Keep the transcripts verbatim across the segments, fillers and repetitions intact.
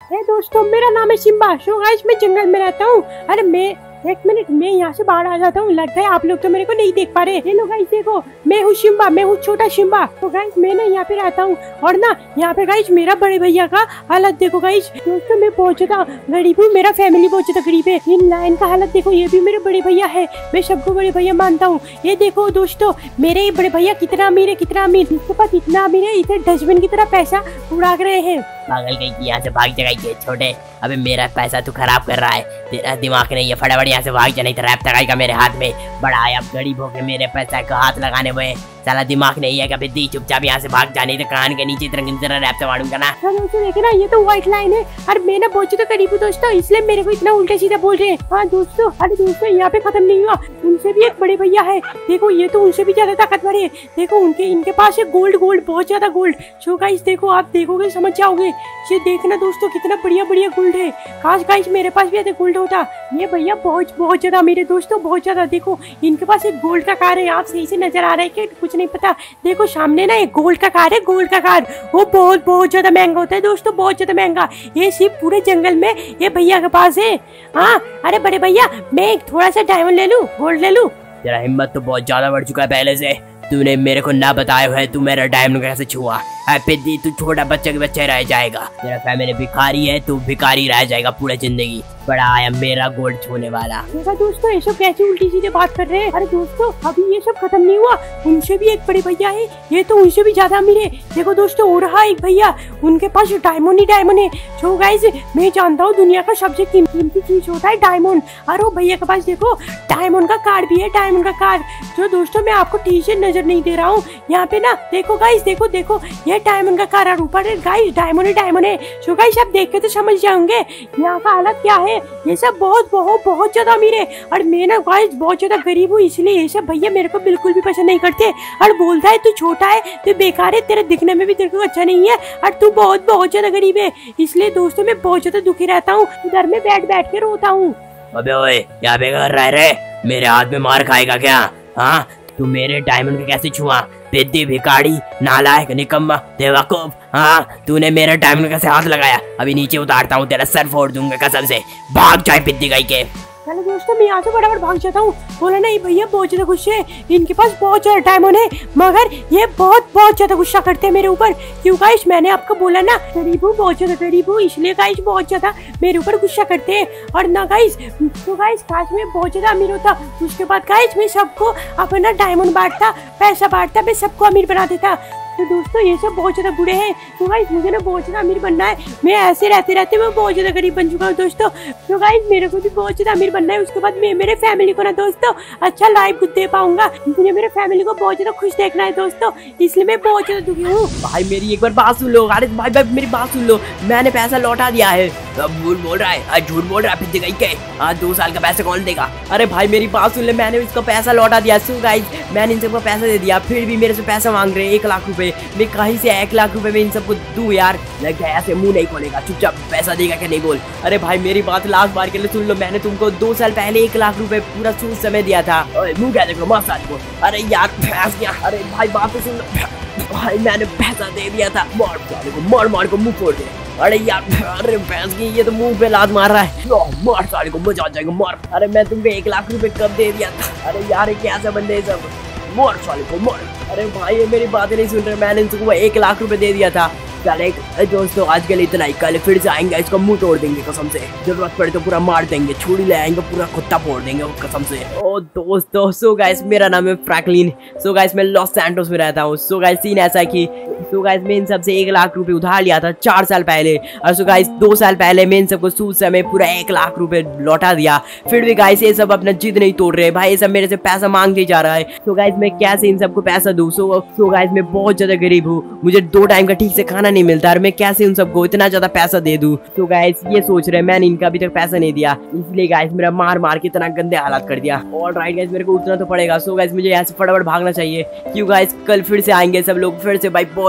हे दोस्तों, मेरा नाम है सिम्बा। सो गाइस, मैं जंगल में रहता हूँ। अरे मैं एक मिनट मैं यहाँ से बाहर आ जाता हूँ। लगता है आप लोग तो मेरे को नहीं देख पा रहे। हेलो गाइस, देखो मैं हूँ सिम्बा, मैं हूँ छोटा सिम्बा। तो गाइस मैं ना यहाँ पे रहता हूँ और ना यहाँ पे गाइस मेरा बड़े भैया का हालत देखो। गाइस दोस्तों, मैं बहुत ज्यादा गरीब हूँ, मेरा फैमिली बहुत ज्यादा गरीब है। इन लाइन का हालत देखो, ये भी मेरे बड़े भैया है। मैं सबको बड़े भैया मानता हूँ। ये देखो दोस्तों, मेरे ये बड़े भैया कितना अमीर है, कितना अमीर। इसके पास इतना अमीर है, इधर डस्टबिन की तरह पैसा उड़ा रहे हैं। पागल कहीं यहाँ से भाग जाएगा छोटे। अबे मेरा पैसा तू खराब कर रहा है, तेरा दिमाग नहीं है। फटाफट यहाँ से भाग जा, नहीं तो रैप तगाएगा मेरे हाथ में। बड़ा आया गरीब होके मेरे पैसा का हाथ लगाने में, साला दिमाग नहीं है। कभी दी चुपचाप यहाँ से भाग जाने, तो कान के नीचे तरह रैप से मारूंगा ना। देखे ना, ये तो व्हाइट लाइन है। अरे मैं ना बहुत ज्यादा गरीब हूँ दोस्तों, इसलिए मेरे को इतना उल्टा सीधा बोल रहे हैं। हाँ दोस्तों, अरे दोस्तों यहाँ पे खत्म नहीं हुआ, उनसे भी एक बड़े भैया है। देखो ये तो उनसे भी ज्यादा ताकतवर है। देखो उनके इनके पास है गोल्ड, गोल्ड बहुत ज्यादा गोल्ड। सो गाइस देखो, आप देखोगे समझ जाओगे। ये देखना दोस्तों, कितना बढ़िया बढ़िया गोल्ड है। काश गाइस मेरे पास भी ऐसे गोल्ड होता। ये भैया बहुत बहुत ज्यादा मेरे दोस्तों, बहुत ज्यादा। देखो इनके पास एक गोल्ड का कार है। आप सही से नजर आ रहा है कि कुछ नहीं पता। देखो सामने ना एक गोल्ड का कार है, गोल्ड का कार। वो बहुत बहुत ज्यादा महंगा होता है दोस्तों, बहुत ज्यादा महंगा। ये सिर्फ पूरे जंगल में ये भैया के पास है। हाँ अरे बड़े भैया, मैं एक थोड़ा सा डायमंड ले लूं, गोल्ड ले लूं? तेरा हिम्मत तो बहुत ज्यादा बढ़ चुका है पहले से। तूने मेरे को ना बताया है, तू मेरा डायमंड कैसे छुआ? पिद्दी तू छोटा बच्चे के बच्चे रह जाएगा। तेरा फैमिली भिखारी है, तू भिखारी रह जाएगा पूरा जिंदगी। बड़ा आया मेरा गोल्ड छूने वाला। देखा दोस्तों, ये सब कैसे उल्टी सीधे बात कर रहे हैं। अरे दोस्तों, अभी ये सब खत्म नहीं हुआ। उनसे भी एक बड़े भैया है, ये तो उनसे भी ज्यादा अमीर है। देखो दोस्तों, हो रहा एक भैया, उनके पास डायमंड ही डायमंड है। सो गाइस, मैं जानता हूँ दुनिया का सबसे कीमती चीज होता है डायमंड। और वो भैया के पास देखो डायमंड का कार्ड भी है, डायमंड का कार्ड। जो दोस्तों मैं आपको ठीक से नजर नहीं दे रहा हूँ। यहाँ पे ना देखो गाइस, देखो देखो ये डायमंड का कार है। ऊपर गाइस डायमंड ही डायमंड है। सो गाइस आप देख के तो समझ जाओगे यहाँ का हालत क्या है। ये सब बहुत बहुत बहुत ज्यादा अमीर है और मैं ना गाइस बहुत ज्यादा गरीब हूँ, इसलिए ये सब भैया मेरे को बिल्कुल भी पसंद नहीं करते। और बोलता है तू छोटा है, तू बेकार है, तेरे दिखने में भी तेरे को अच्छा नहीं है और तू बहुत बहुत ज्यादा गरीब है। इसलिए दोस्तों मैं बहुत ज्यादा दुखी रहता हूँ, घर में बैठ बैठ के रोता हूँ। अबे ओए, यहाँ पे कर रहा रे? मेरे हाथ में मार खाएगा क्या? हाँ तू मेरे डायमंड को कैसे छुआ? पेद्दी भिखारी, नालायक, निकम्मा, बेवकूफ। हाँ तूने मेरे डायमंड कैसे हाथ लगाया? अभी नीचे उतारता हूँ, तेरा सर फोड़ दूंगा कसम से। भाग जाए पिद्दी गई के। चलो दोस्तों, मैं यहाँ से फटाफट भाग जाता हूँ। बोला नहीं भैया बहुत ज्यादा गुस्से है, इनके पास बहुत ज्यादा डायमंड है, मगर ये बहुत बहुत ज्यादा गुस्सा करते हैं मेरे ऊपर। क्यों गाइस, मैंने आपको बोला ना गरीब हूँ, बहुत ज्यादा गरीब हूँ, इसलिए गाइस बहुत ज्यादा मेरे ऊपर गुस्सा करते हैं। और ना गाइस, तो गाइस काश मैं बहुत ज्यादा अमीर होता, उसके बाद गाइस मैं सबको अपना डायमंड बांटता, पैसा बांटता, मैं सबको अमीर बना देता। तो दोस्तों ये सब बहुत ज्यादा बुरे हैं। तो गाइस मुझे ना बहुत ज्यादा अमीर बनना है। मैं ऐसे रहते रहते मैं बहुत ज्यादा गरीब बन चुका हूँ दोस्तों। तो गाइस मेरे को भी बहुत ज्यादा अमीर बनना है। उसके बाद मैं मेरे फैमिली को ना दोस्तों अच्छा लाइफ खुद दे पाऊंगा। मुझे मेरे फैमिली को बहुत ज्यादा खुश देखना है दोस्तों, इसलिए मैं बहुत ज्यादा दुखी हूँ। भाई मेरी एक बार बात सुन लो। अरे भाई भाई मेरी बात सुन लो, मैंने पैसा लौटा दिया है। अब झूठ बोल रहा है, झूठ बोल रहा है फिर गई के। आज दो साल का पैसा कौन देगा? अरे भाई मेरी बात सुन ले, मैंने इसका पैसा लौटा दिया। सो गाइस मैंने इन सबको पैसा दे दिया, फिर भी मेरे से पैसा मांग रहे हैं एक लाख रुपए। मैं कहीं से एक लाख रुपए में इन सबको दूं यार? लग गया ऐसे मुंह नहीं खोलेगा, चुपचाप पैसा देगा क्या नहीं बोल। अरे भाई मेरी बात लास्ट बार के लिए सुन लो, मैंने तुमको दो साल पहले एक लाख रुपए पूरा सूद समय दिया था। मुंह क्या देखो मत साथ को। अरे यार फंस गया। अरे भाई बात तो सुन लो भाई, मैंने पैसा दे दिया था। मार साले को, मार मार को मुंह फोड़ दे। अरे यार अरे भैंस की, ये तो मुंह पे लात मार रहा है। मार साले को, मजा आ जाएगा मार। अरे मैं तुमको एक लाख रुपए कब दे दिया था? अरे यार कैसा बंदे सब, मार साले को मार। अरे भाई ये मेरी बात नहीं सुन रहे, मैंने इनको एक लाख रुपए दे दिया था। चले दोस्तों आज के लिए इतना ही, कल फिर से आएंगे, इसका मुंह तोड़ देंगे कसम से। जरूरत पड़े तो पूरा मार देंगे, छुरी ले आएंगे, पूरा कुत्ता फोड़ देंगे कसम से। ओ दोस्तों, सो गाइस मेरा नाम है फ्रैंकलिन। सो गाइस मैं लॉस सैंटोस में रहता हूँ। सो गाइस सीन ऐसा कि सो गाइस मैं इन सबसे एक लाख रुपए उधार लिया था चार साल पहले। और सो गाइस दो साल पहले मैं इन सबको सूद समय पूरा एक लाख रुपए लौटा दिया। फिर भी गाइस ये सब अपना जिद नहीं तोड़ रहे भाई, ये सब मेरे से पैसा मांगते जा रहा है। तो गाइस मैं कैसे इन सबको पैसा दूं? सो सो गाइस मैं बहुत ज्यादा गरीब हूँ, मुझे दो टाइम का ठीक से खाना नहीं मिलता और मैं कैसे उन सबको इतना ज्यादा पैसा दे दूं? तो गाइस ये सोच रहे हैं, मैंने इनका अभी तक पैसा नहीं दिया, इसलिए गाइस मेरा मार मार के इतना गंदे हालात कर दिया। ऑलराइट गाइस मेरे को उठना तो पड़ेगा। सो गाइस मुझे यहाँ से फटाफट भागना चाहिए, क्यों गाइस कल फिर से आएंगे सब लोग, फिर से भाई बहुत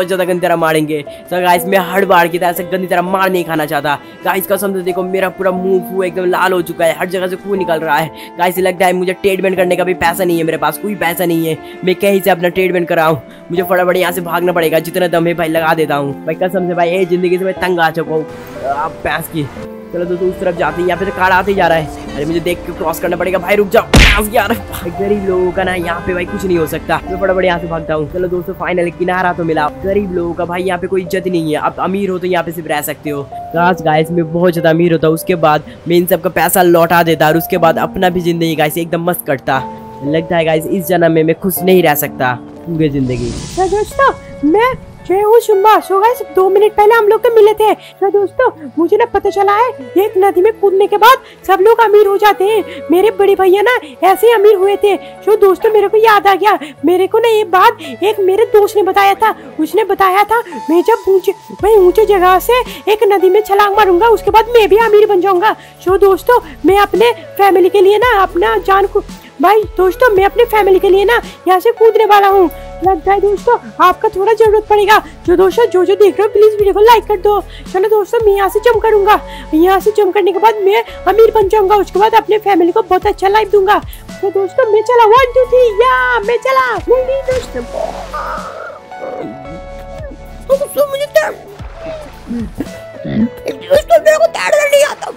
बहुत ज्यादा गंदी तरह मारेंगे। सो गाइस मैं हर बार की तरह से गंदी तरह मार नहीं खाना चाहता। गाइस कसम से देखो मेरा पूरा मुंह फू एकदम लाल हो चुका है, हर जगह से खून निकल रहा है। गाइस लगता है मुझे ट्रीटमेंट करने का भी पैसा नहीं है, मेरे पास कोई पैसा नहीं है, मैं कहीं से अपना ट्रीटमेंट कराऊं। मुझे फटाफट यहाँ से भागना पड़ेगा, जितना दम है भाई लगा देता हूँ भाई। कसम से भाई ये जिंदगी से मैं तंग आ चुका हूँ आप पैस की। चलो दोस्तों उस तरफ जाते हैं, यहाँ पे तो कार आते ही जा रहा है। अरे मुझे देख के क्रॉस करना पड़ेगा भाई, रुक जाओ यार। गरीब लोगों का ना यहाँ पे भाई कुछ नहीं हो सकता, मैं बड़ा बड़ा यहाँ से भागता हूँ। चलो दोस्तों फाइनली किनारा तो मिला। गरीब लोगों का भाई यहाँ पे कोई इज्जत नहीं है, आप अमीर हो तो यहाँ पे सिर्फ रह सकते हो। काश गाइस मैं बहुत ज्यादा अमीर होता, उसके बाद मैं इन सबका पैसा लौटा देता और उसके बाद अपना भी जिंदगी गाइस एकदम मस्त कटता। लगता है गाइस इस जन्म में मैं खुश नहीं रह सकता पूरी जिंदगी। दोस्तों मैं जय हूँ शुम्बा। सो गाइस दो मिनट पहले हम लोग के मिले थे। तो दोस्तों मुझे ना पता चला है एक नदी में कूदने के बाद सब लोग अमीर हो जाते हैं। मेरे बड़े भैया ना ऐसे अमीर हुए थे। तो दोस्तों मेरे को याद आ गया, मेरे को ना ये बात एक मेरे दोस्त ने बताया था। उसने बताया था मैं जब ऊंचे मैं ऊंचे जगह से एक नदी में छलांग मारूंगा उसके बाद मैं भी अमीर बन जाऊंगा। सो दोस्तों मैं अपने फैमिली के लिए ना अपना जान को भाई दोस्तों मैं अपने फैमिली के लिए ना यहाँ से कूदने वाला हूँ। लगता है दोस्तों आपका थोड़ा जरूरत पड़ेगा। जो दोस्तों जो जो देख रहे हो प्लीज वीडियो को लाइक कर दो। चलो दोस्तों मैं यहाँ से जंप करूंगा, यहाँ से जंप करने के बाद मैं अमीर बन जाऊंगा, उसके बाद अपने फैमिली को बहुत अच्छा लाइफ दूंगा। तो दोस्तों मैं चला वन टू थ्री या मैं चला नहीं नहीं दोस्तों दोस्तों मुझे दोस्तों मेरे को तैरना नहीं आता।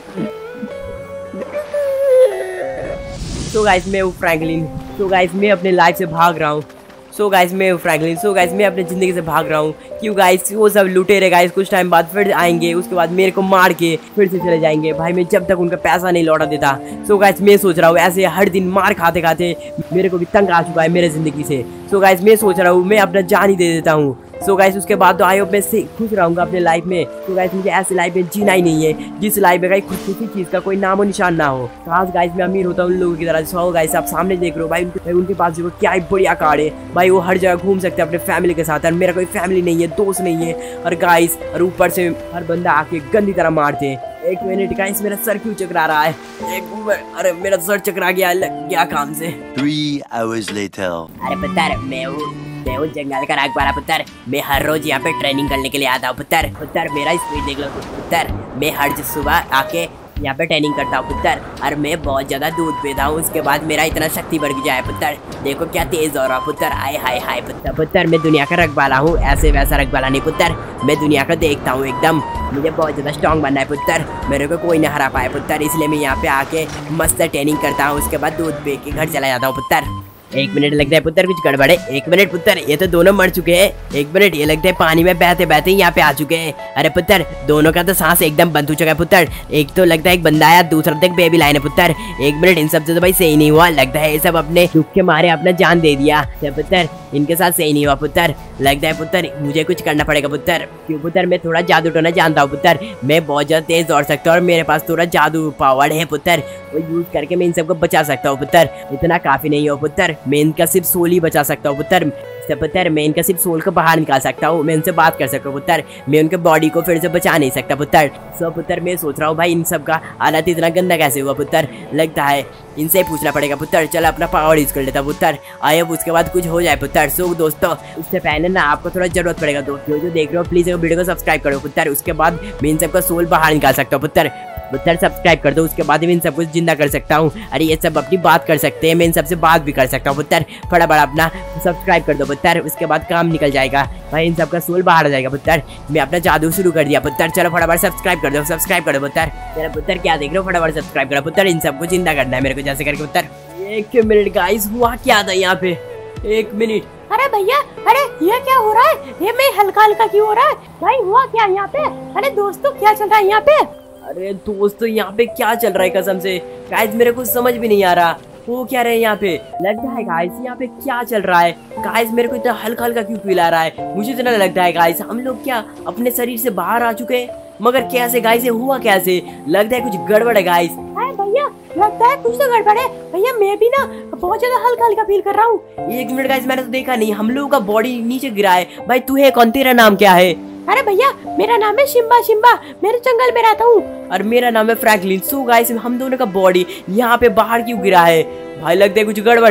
सो गाइस मैं हूँ फ्रैंकलिन। सो गाइस मैं अपने लाइफ से भाग रहा हूँ। सो गाइस मैं हूँ फ्रैंकलिन। सो गाइस मैं अपने जिंदगी से भाग रहा हूँ। क्यों गाइस वो सब लुटेरे गाइस कुछ टाइम बाद फिर आएंगे, उसके बाद मेरे को मार के फिर से चले जाएंगे भाई, मैं जब तक उनका पैसा नहीं लौटा देता। सो गाइस मैं सोच रहा हूँ ऐसे हर दिन मार खाते खाते मेरे को भी तंग आ चुका है मेरे जिंदगी से। सो गाइस मैं सोच रहा हूँ मैं अपना जान ही दे देता हूँ। सो गाइस उसके बाद तो आई होप मैं से खुश रहूंगा अपने लाइफ में। तो गाइस मुझे ऐसी लाइफ में जीना ही नहीं है जिस लाइफ में खुश किसी चीज का कोई नामो निशान ना हो। काश गाइस मैं अमीर होता उन लोगों की तरह। सो गाइस आप सामने देख रहे हो भाई उनके, उनके पास देखो क्या ही बढ़िया कार है भाई, वो हर जगह घूम सकते हैं अपने फैमिली के साथ। और मेरा कोई फैमिली नहीं है, दोस्त नहीं है। और गाइस और ऊपर से हर बंदा आके गंदी तरह मारते हैं। एक मिनट गाइस मेरा सर क्यों चकरा रहा है? एक अरे मेरा सर चकरा गया, लग गया काम से। Three hours later. अरे पुत्र मैं हूँ मैं हूँ जंगल का रखवाला पुत्र। मैं हर रोज यहाँ पे ट्रेनिंग करने के लिए आता हूँ पुत्र। पुत्र मेरा स्पीड देख लो पुत्र, मैं हर सुबह आके यहाँ पे ट्रेनिंग करता हूँ पुत्र। और मैं बहुत ज्यादा दूध पीता हूँ, उसके बाद मेरा इतना शक्ति बढ़ जाए पुत्र। देखो क्या तेज हो रहा पुत्र, आए हाय हाय पुत्र। पुत्र मैं दुनिया का रखवाला हूँ, ऐसे वैसा रखवाला नहीं पुत्र, मैं दुनिया का देखता हूँ एकदम। मुझे बहुत ज्यादा स्ट्रॉन्ग बनना है पुत्र, मेरे को कोई ना हरा पाए पुत्र, इसलिए मैं यहाँ पे आके मस्त ट्रेनिंग करता हूँ, उसके बाद दूध पी के घर चला जाता हूँ पुत्र। एक मिनट लगता है पुत्र कुछ गड़बड़ है। एक मिनट पुत्र ये तो दोनों मर चुके हैं। एक मिनट ये लगता है पानी में बहते बहते यहाँ पे आ चुके हैं। अरे पुत्र दोनों का तो सांस एकदम बंद हो चुका है पुत्र। एक तो लगता है एक बंदा आया, दूसरा तक बेबी लाइन है पुत्र। एक मिनट इन सब से तो भाई सही नहीं हुआ, लगता है ये सब अपने दुख के मारे अपना जान दे दिया। पुत्र इनके साथ सही नहीं हुआ पुत्र, लगता है पुत्र मुझे कुछ करना पड़ेगा पुत्र। क्यों पुत्र मैं थोड़ा जादू टोना जानता हूँ पुत्र, मैं बहुत ज्यादा तेज दौड़ सकता हूँ और मेरे पास थोड़ा जादू पावर है पुत्र, वो यूज करके मैं इन सबको बचा सकता हूँ पुत्र। इतना काफी नहीं हो पुत्र, मैं इनका सिर्फ सोल ही बचा सकता हूँ पुत्र। पुत्र मैं इनका सिर्फ सोल को बाहर निकाल सकता हूँ, मैं इनसे बात कर सकता हूँ पुत्र, मैं उनके बॉडी को फिर से बचा नहीं सकता पुत्र। सो पुत्र मैं सोच रहा हूँ भाई इन सब का हालत इतना गंदा कैसे हुआ पुत्र, लगता है इनसे ही पूछना पड़ेगा पुत्र। चल अपना पावर यूज कर लेता पुत्र, आए अब उसके बाद कुछ हो जाए पुत्र। सो दोस्तों उससे पहले ना आपको थोड़ा जरूरत पड़ेगा दोस्तों, जो देख रहे हो प्लीज वीडियो को सब्सक्राइब करो पुत्र, उसके बाद मैं इन सबका सोल बाहर निकाल सकता हूँ पुत्र। पुत्र सब्सक्राइब कर दो, उसके बाद मैं इन सब कुछ जिंदा कर सकता हूँ। अरे ये सब अपनी बात कर सकते हैं, मैं इन सबसे बात भी कर सकता हूँ पुत्र। बड़ा बड़ा अपना सब्सक्राइब कर दो पुत्र, उसके बाद काम निकल जाएगा भाई, इन सबका सोल बाहर आ जाएगा पुत्र। मैं अपना जादू शुरू कर दिया पुत्र, चलो फटाफट सब्सक्राइब कर दो, सब्सक्राइब कर दो पुत्र। मेरा पुत्र क्या देख रहे हो, फटाफट सब्सक्राइब करो पुत्र, इन सबको जिंदा करना है मेरे को जैसे करके पुत्र। एक मिनट गाइस हुआ क्या था यहाँ पे, एक मिनट। अरे भैया अरे ये क्या हो रहा है, ये मैं हल्का हल्का क्यों हो रहा है भाई, हुआ क्या यहाँ पे? अरे दोस्तों क्या चल रहा है यहाँ पे? अरे दोस्तों यहाँ पे क्या चल रहा है कसम से गाइस, मेरे को समझ भी नहीं आ रहा वो क्या रहे यहाँ पे। लगता है गाइस यहाँ पे क्या चल रहा है गाइस, मेरे को इतना हल्का हल्का क्यों फील आ रहा है। मुझे इतना लगता है गाइस हम लोग क्या अपने शरीर से बाहर आ चुके हैं, मगर कैसे गाइस ये हुआ कैसे, लगता है कुछ गड़बड़ है गाइस। भैया लगता है कुछ तो गड़बड़ है भैया, मैं भी ना बहुत ज्यादा हल्का हल्का फील कर रहा हूँ। एक मिनट गाइस मैंने तो देखा नहीं, हम लोगों का बॉडी नीचे गिरा है। भाई तू है कौन, तेरा नाम क्या है? अरे भैया मेरा नाम है शिम्बा, शिम्बा मेरे जंगल में रहता हूँ। और मेरा नाम है फ्रैंकलिन। सो गाइस हम दोनों का बॉडी यहाँ पे बाहर क्यों गिरा है भाई, लगता है कुछ गड़बड़ है।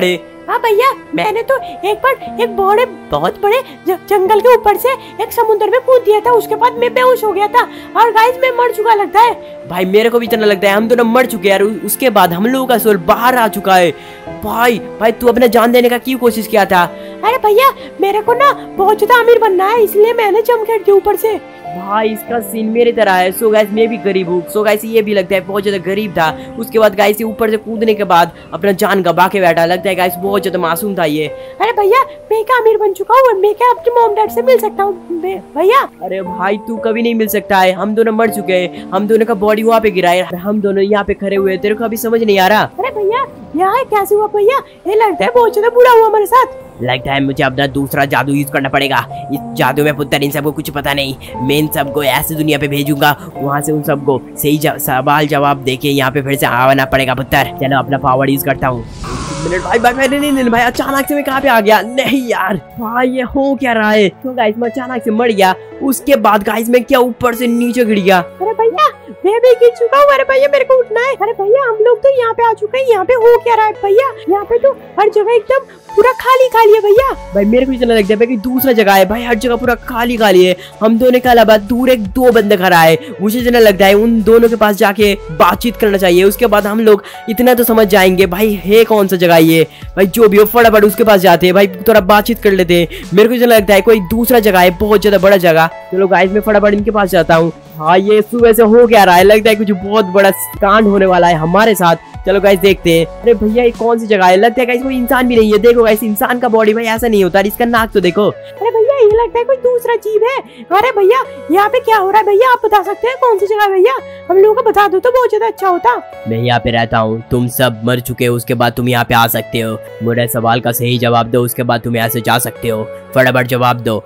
हाँ भैया, मैंने तो एक बार एक बड़े बहुत बड़े जंगल के ऊपर से एक समुद्र में कूद दिया था, उसके बाद मैं बेहोश हो गया था और गाइस मैं मर चुका लगता है। भाई मेरे को भी इतना लगता है हम दोनों मर चुके हैं, उसके बाद हम लोगों का सोल बाहर आ चुका है। भाई भाई तू अपने जान देने का क्यों कोशिश किया था? अरे भैया मेरे को ना बहुत ज्यादा अमीर बनना है, इसलिए मैंने जंप खेल के ऊपर से। भाई इसका सीन मेरी तरह है। सो गाइस मैं भी गरीब हूँ। सो गाइस ये भी लगता है बहुत ज्यादा गरीब था, उसके बाद गाइस ऊपर से कूदने के बाद अपना जान गवा के बैठा। लगता है गाइस बहुत ज्यादा मासूम था ये। अरे भैया मैं क्या अमीर बन चुका हूँ, मैं क्या अपने मॉम डैड से मिल सकता हूँ भैया? अरे भाई तू कभी नहीं मिल सकता है, हम दोनों मर चुके हैं, हम दोनों का बॉडी वहाँ पे गिरा है, हम दोनों यहाँ पे खड़े हुए, तेरे को अभी समझ नहीं आ रहा? अरे भैया यहाँ कैसे हुआ भैया? ये लगता है बहुत ज्यादा बुरा हुआ हमारे साथ। लगता है मुझे अपना दूसरा जादू यूज करना पड़ेगा। इस जादू में पुत्र इन सबको कुछ पता नहीं, मैं इन सबको ऐसी दुनिया पे भेजूंगा, वहाँ से उन सबको सही सवाल जवाब देके यहाँ पे फिर से आना पड़ेगा पुत्र। चलो अपना पावर यूज करता हूँ। मिनट भाई भाई नहीं नहीं नहीं भाई, अचानक से मैं कहाँ पे आ गया? नहीं यार भाई ये हो क्या रहा है? तो गाइस मैं अचानक से मर गया, उसके बाद गाइस मैं क्या ऊपर से नीचे गिर गया। अरे भैया मैं भी गिर चुका हूँ। अरे भैया मेरे को उठना है। अरे भैया हम लोग तो यहाँ पे आ चुके हैं, यहाँ पे हो क्या रहा है भैया? यहाँ पे तो हर जगह एकदम पूरा खाली खाली है भैया। भाई मेरे को इतना लगता है कि दूसरा जगह है भाई, हर जगह पूरा खाली खाली है। हम दोनों के अलावा दूर एक दो बंदे खड़ा है, मुझे इतना लगता है उन दोनों के पास जाके बातचीत करना चाहिए, उसके बाद हम लोग इतना तो समझ जाएंगे भाई है कौन सा जगह ये। भाई जो भी हो फटाफट उसके पास जाते हैं भाई, थोड़ा बातचीत कर लेते हैं। मेरे को इतना लगता है कोई दूसरा जगह है, बहुत ज्यादा बड़ा जगह। चलो गाइस मैं फटाफट इनके पास जाता हूँ। हाँ ये सुबह से हो क्या रहा है? लगता है कुछ बहुत बड़ा कांड होने वाला है हमारे साथ। चलो गाइस देखते हैं। अरे भैया ये कौन सी जगह है? लगता है गाइस कोई इंसान भी नहीं है। देखो गाइस इंसान का बॉडी भाई ऐसा नहीं होता, इसका नाक तो देखो। अरे भैया ये लगता है कोई दूसरा जीव है। अरे भैया यहाँ पे क्या हो रहा है भैया? आप बता सकते हैं कौन सी जगह है भैया? हम लोगों को बता दो तो बहुत ज्यादा अच्छा होता। मैं यहाँ पे रहता हूँ, तुम सब मर चुके हो, उसके बाद तुम यहाँ पे आ सकते हो। मेरे सवाल का सही जवाब दो, उसके बाद तुम यहाँ से जा सकते हो। फटाफट जवाब दो।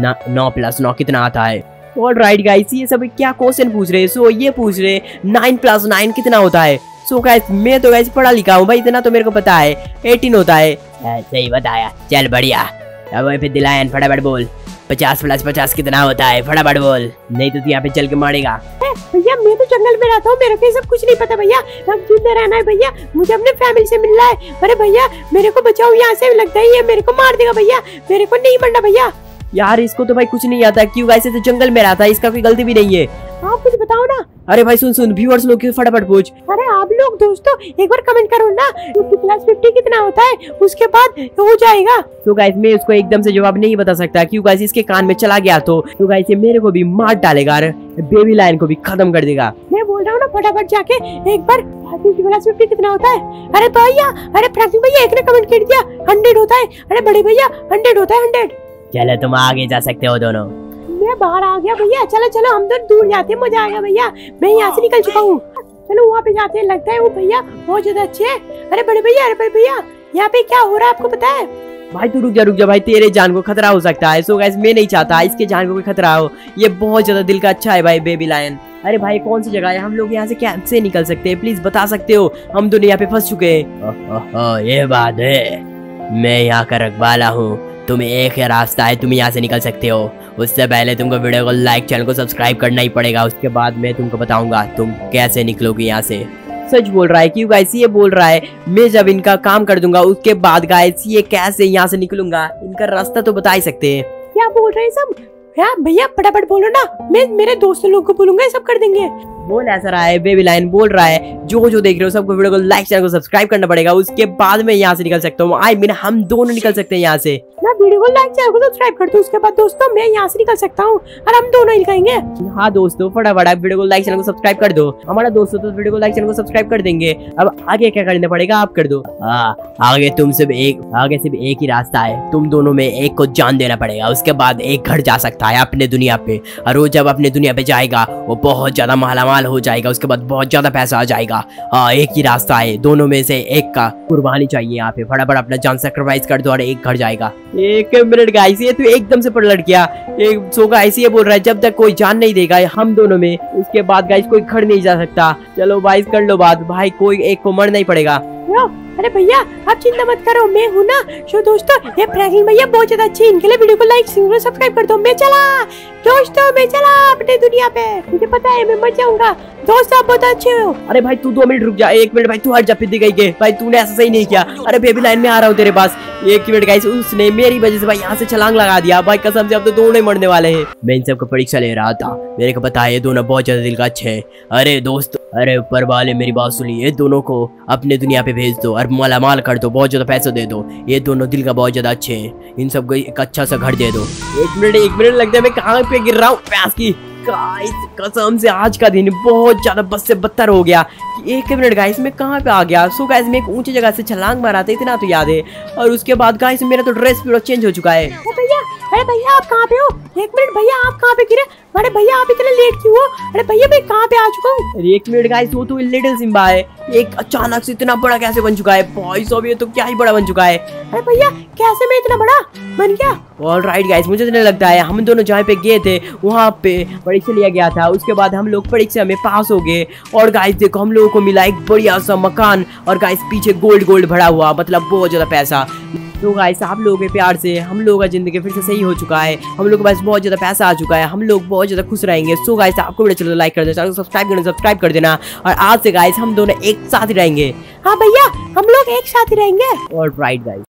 नौ प्लस नौ कितना आता है? ऑल राइट गाइस ये सब क्या क्वेश्चन पूछ रहे हैं? सो ये पूछ रहे नाइन प्लस नाइन कितना होता है? सो गाइस मैं तो गाइस पढ़ा लिखा हूँ भाई, इतना तो मेरे को पता है, अठारह होता है। सही बताया, चल बढ़िया। अब फिर दिलायन फटाफट बोल, पचास प्लस पचास कितना होता है? फटाफट बोल, नहीं तो तू यहाँ पे चल के मारेगा। भैया मैं तो जंगल में रहता हूँ, मेरे को ये सब कुछ नहीं पता भैया। अब जिंदा रहना है भैया, मुझे अपने फैमिली से मिलना है। अरे भैया मेरे को बचाओ, यहाँ से लगता है ये मेरे को मार देगा भैया, मेरे को नहीं मरना भैया। यार इसको तो भाई कुछ नहीं आता, क्यों वैसे तो जंगल में रहता है, इसका कोई गलती भी नहीं है। आप कुछ बताओ ना। अरे भाई सुन सुन व्यूअर्स लोग फटाफट पूछ। अरे आप लोग दोस्तों एक बार कमेंट करो ना फिफ्टी प्लस फिफ्टी कितना होता है, उसके बाद हो जाएगा। तो गाइस मैं उसको एकदम से जवाब नहीं बता सकता, क्यों गाइस इसके कान में चला गया तो तो गाइस ये मेरे को भी मार डालेगा और बेबी लायन को भी खत्म कर देगा। मैं बोल रहा हूँ ना फटाफट जाके एक बार फिफ्टी प्लस फिफ्टी कितना होता है? अरे भैया अरे फ्रैंकलिन भैया एक ने कमेंट कर दिया हंड्रेड होता है। अरे बड़े भैया हंड्रेड होता है, हंड्रेड। चलो तुम आगे जा सकते हो दोनों। मैं बाहर आ गया भैया, चलो चलो हम तो दूर जाते हैं, मजा आएगा भैया। मैं यहाँ से निकल चुका हूँ, चलो वहाँ पे जाते हैं। लगता है वो भैया बहुत ज्यादा अच्छे है। अरे बड़े भैया अरे बड़े भैया यहाँ पे क्या हो रहा है आपको पता है? भाई तू रुक जा रुक जा भाई, तेरे जान को खतरा हो सकता है। सो गाइस मैं नहीं चाहता इसके जान को कोई खतरा हो, ये बहुत ज्यादा दिल का अच्छा है भाई बेबी लायन। अरे भाई कौन सी जगह है? हम लोग यहाँ से कैसे निकल सकते हैं? प्लीज बता सकते हो, हम दोनों यहाँ पे फंस चुके हैं। ये बात है, मैं यहाँ का रखवाला हूँ, तुम्हें एक ही रास्ता है, तुम यहाँ से निकल सकते हो। उससे पहले तुमको वीडियो को लाइक, चैनल को सब्सक्राइब करना ही पड़ेगा, उसके बाद मैं तुमको बताऊंगा तुम कैसे निकलोगे यहाँ से। सच बोल रहा है, क्यों गाइस ये बोल रहा है मैं जब इनका काम कर दूंगा उसके बाद गाइस ये कैसे यहाँ से निकलूंगा, इनका रास्ता तो बता ही सकते हैं। क्या बोल रहे हैं सब? यार भैया फटाफट बोलो ना, मैं मेरे दोस्त लोग को बोलूंगा, सब कर देंगे। बोल ऐसा रहा है बेबी लायन बोल रहा है, जो जो देख रहे हो सबको वीडियो को लाइक, चैनल को सब्सक्राइब करना पड़ेगा, उसके बाद में यहाँ से निकल सकता हूँ। आई मीन हम दोनों निकल सकते हैं यहाँ से। ना वीडियो को लाइक, चैनल को सब्सक्राइब कर दो, उसके बाद दोस्तों मैं यहाँ से निकल सकता हूँ और हम दोनों निकलेंगे। हाँ दोस्तों फटाफट आप वीडियो को लाइक, चैनल को सब्सक्राइब कर दो। हमारा दोस्तों तो वीडियो को लाइक, चैनल को सब्सक्राइब कर देंगे। अब आगे क्या करना पड़ेगा आप कर दो। हाँ आगे तुम सिर्फ एक आगे सिर्फ एक ही रास्ता है, तुम दोनों में एक को जान देना पड़ेगा, उसके बाद एक घर जा सकता है अपने दुनिया पे, और वो जब अपने दुनिया पे जाएगा वो बहुत ज्यादा मालामाल हो जाएगा, उसके बाद बहुत ज्यादा पैसा आ जाएगा। हाँ एक ही रास्ता है, दोनों में से एक का कुर्बानी चाहिए यहाँ पे। फटाफट अपना जान सैक्रिफाइस कर दो और एक घर जाएगा। एक मिनट गाइस ये तो एकदम से पलट गया। एक सो गाइस ये बोल रहा है जब तक कोई जान नहीं देगा हम दोनों में, उसके बाद गाइस कोई घर नहीं जा सकता। चलो भाई कर लो बात, भाई कोई एक को मरना ही पड़ेगा। अरे भैया आप चिंता मत करो, मैं हूँ ना। तो दोस्तों ये फ्रैंकलिन भैया बहुत ज्यादा अच्छे, इनके लिए वीडियो को लाइक सब्सक्राइब कर दो। मैं चला दोस्तों, मैं चला अपने दुनिया पे, मुझे पता है मैं मर जाऊंगा। दोस्त आप बहुत अच्छे हो। अरे भाई तू दो मिनट रुक जा, एक मिनट भाई, तू हट जा फिर गई के भाई, तूने ऐसा सही नहीं किया। अरे बेबी लाइन में आ रहा हूँ तेरे पास, एक मिनट गाइस, उसने मेरी वजह से भाई यहाँ से छलांग लगा दिया भाई, कसम से अब तो दोनों ही मरने वाले हैं। मैं इन सबका परीक्षा ले रहा था, मेरे को पता है ये दोनों बहुत ज्यादा दिल का अच्छे हैं। अरे दोस्त, अरे ऊपर वाले मेरी बात सुनिए, ये दोनों को अपने दुनिया पे भेज दो और माला माल कर दो, बहुत ज्यादा पैसा दे दो। ये दोनों दिल का बहुत ज्यादा अच्छे हैं, इन सबको एक अच्छा सा घर दे दो। एक मिनट एक मिनट लगता है मैं कहाँ पे गिर रहा हूँ प्यास की। गाइस कसम से आज का दिन बहुत ज्यादा बस से बदतर हो गया। एक मिनट गाइस, मैं कहाँ पे आ गया। सो गाइस मैं एक ऊंची जगह से छलांग मारा था, इतना तो याद है। और उसके बाद गाइस मेरा तो ड्रेस पूरा चेंज हो चुका है। भैया, अरे भैया आप कहाँ पे हो? एक मिनट भैया, आप कहाँ पे गिरे? अरे भैया आप इतने लेट क्यों हो? अरे भैया मैं कहाँ पे आ चुका हूँ? अरे एक मिनट गाइस, वो तो लिटिल सिम्बा है, एक अचानक से इतना बड़ा कैसे बन चुका है भाई साहब, ये तो क्या ही बड़ा बन चुका है। अरे भैया कैसे मैं इतना बड़ा बन गया? ऑल राइट गाइस, मुझे तो नहीं लगता है, हम दोनों जहाँ पे गए थे वहाँ पे परीक्षा लिया गया था, उसके बाद हम लोग परीक्षा में पास हो गए। और गाइस देखो हम लोगों को मिला एक बढ़िया सा मकान, और गाइस पीछे गोल्ड गोल्ड भरा हुआ, मतलब बहुत ज्यादा पैसा। तो गाइस आप लोगों के प्यार से हम लोगों का जिंदगी फिर से सही हो चुका है, हम लोग के पास बहुत ज्यादा पैसा आ चुका है, हम लोग बहुत ज्यादा खुश रहेंगे। सो गाइस आपको वीडियो चलो लाइक कर देना, चैनल को सब्सक्राइब करना सब्सक्राइब कर देना, और आज से गाइस हम दोनों एक साथ ही रहेंगे। हाँ भैया हम लोग एक साथ ही रहेंगे। All right guys.